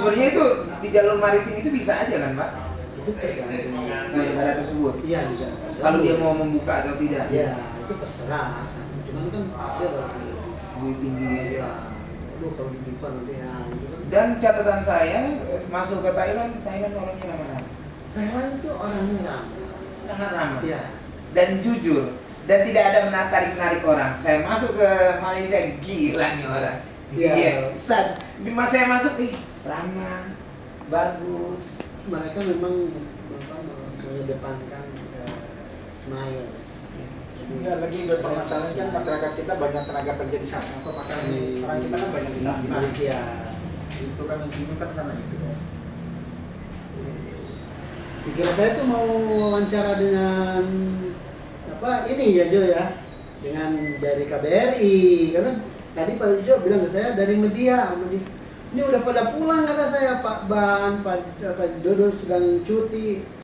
sebenarnya itu di jalur maritim itu bisa aja kan Pak? Itu tergantung Di negara tersebut. iya juga. Kalau dia mau membuka atau tidak? Iya, itu terserah. Cuman kan pasnya Lebih tinggi. ya. Lu kalau di Biva nanti ya gitu kan. Dan catatan saya masuk ke Thailand orangnya ramah-ramah. Thailand itu orangnya ramah. Sangat ramah. Iya. Dan jujur dan tidak ada menarik orang. Saya masuk ke Malaysia gila nih orang. Iya. Di masa saya masuk ramah, bagus. Mereka memang mengedepankan smile. Ya, lagi bermasalah kan masyarakat kita banyak tenaga kerja di sana. Apa masalah orang kita kan banyak di sana. Di Malaysia. Itu kan intinya kan sana itu. Pikiran saya tuh mau wawancara dengan apa ini ya Jo ya, dengan dari KBRI karena tadi Pak Jo bilang ke saya dari media. Ini udah pada pulang kata saya Pak Ban, Pak Dodo sedang cuti.